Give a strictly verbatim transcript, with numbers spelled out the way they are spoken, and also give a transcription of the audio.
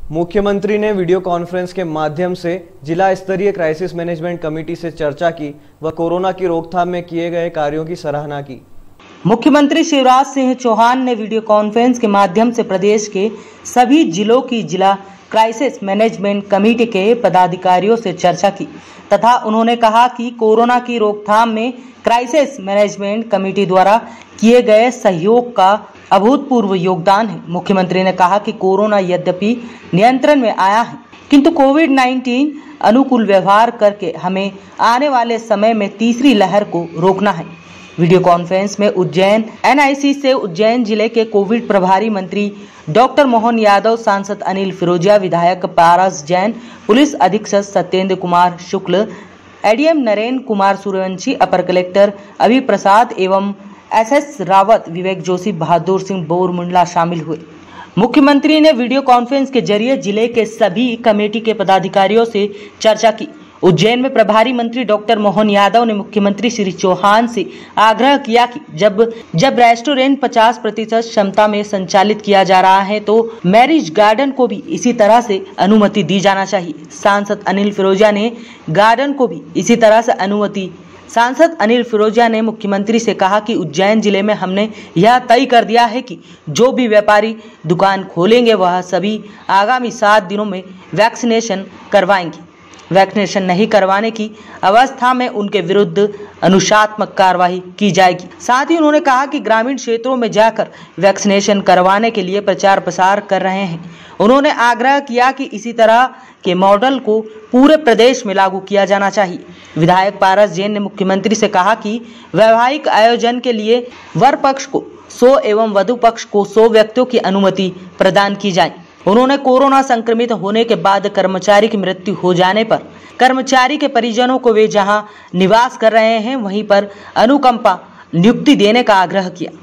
मुख्यमंत्री ने video conference के माध्यम से जिला स्तरीय क्राइसिस मैनेजमेंट कमेटी से चर्चा की व कोरोना की रोकथाम में किए गए कार्यों की सराहना की। मुख्यमंत्री शिवराज सिंह चौहान ने वीडियो कॉन्फ्रेंस के माध्यम से प्रदेश के सभी जिलों की जिला क्राइसिस मैनेजमेंट कमेटी के पदाधिकारियों से चर्चा की तथा उन्होंने कहा कि कोरोना की रोकथाम में क्राइसिस मैनेजमेंट कमेटी द्वारा किए गए सहयोग का अभूतपूर्व योगदान है। मुख्यमंत्री ने कहा कि कोरोना यद्यपि नियंत्रण में आया है, किंतु कोविड नाइन्टीन अनुकूल व्यवहार करके हमें आने वाले समय में तीसरी लहर को रोकना है। वीडियो कॉन्फ्रेंस में उज्जैन एन आई सी से उज्जैन जिले के कोविड प्रभारी मंत्री डॉक्टर मोहन यादव, सांसद अनिल फिरोजिया, विधायक पारस जैन, पुलिस अधीक्षक सत्येंद्र कुमार शुक्ल, एडीएम नरेंद्र कुमार सूर्यवंशी, अपर कलेक्टर अभि प्रसाद एवं एस एस रावत, विवेक जोशी, बहादुर सिंह बोरमुंडला शामिल हुए। मुख्यमंत्री ने वीडियो कॉन्फ्रेंस के जरिए जिले के सभी कमेटी के पदाधिकारियों से चर्चा की। उज्जैन में प्रभारी मंत्री डॉक्टर मोहन यादव ने मुख्यमंत्री श्री चौहान से आग्रह किया कि जब जब रेस्टोरेंट पचास प्रतिशत क्षमता में संचालित किया जा रहा है तो मैरिज गार्डन को भी इसी तरह से अनुमति दी जाना चाहिए। सांसद अनिल फिरोजिया ने गार्डन को भी इसी तरह से अनुमति सांसद अनिल फिरोजिया ने मुख्यमंत्री से कहा कि उज्जैन जिले में हमने यह तय कर दिया है कि जो भी व्यापारी दुकान खोलेंगे वह सभी आगामी सात दिनों में वैक्सीनेशन करवाएंगे। वैक्सीनेशन नहीं करवाने की अवस्था में उनके विरुद्ध अनुशासनात्मक कार्रवाई की जाएगी। साथ ही उन्होंने कहा कि ग्रामीण क्षेत्रों में जाकर वैक्सीनेशन करवाने के लिए प्रचार प्रसार कर रहे हैं। उन्होंने आग्रह किया कि इसी तरह के मॉडल को पूरे प्रदेश में लागू किया जाना चाहिए। विधायक पारस जैन ने मुख्यमंत्री से कहा कि वैवाहिक आयोजन के लिए वर पक्ष को सौ एवं वधु पक्ष को सौ व्यक्तियों की अनुमति प्रदान की जाए। उन्होंने कोरोना संक्रमित होने के बाद कर्मचारी की मृत्यु हो जाने पर कर्मचारी के परिजनों को वे जहां निवास कर रहे हैं वहीं पर अनुकंपा नियुक्ति देने का आग्रह किया।